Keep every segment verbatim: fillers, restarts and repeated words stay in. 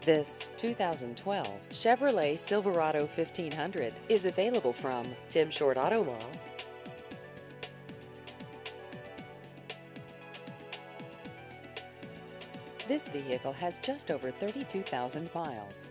This two thousand twelve Chevrolet Silverado fifteen hundred is available from Tim Short Auto Mall. This vehicle has just over thirty-two thousand miles.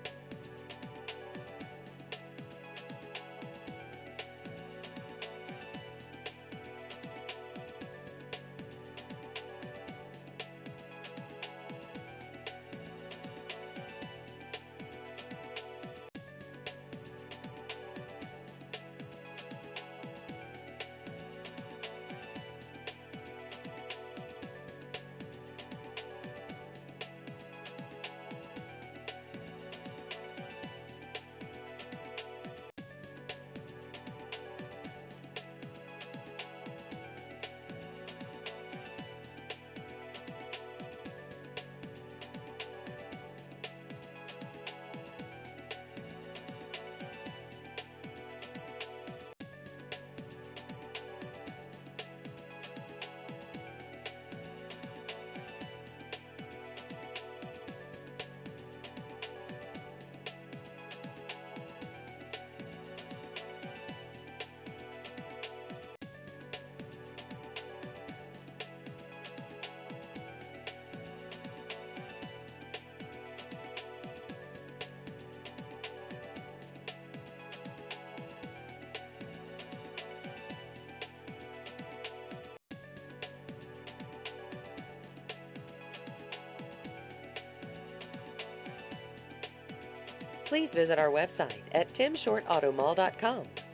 Please visit our website at tim short auto mall dot com.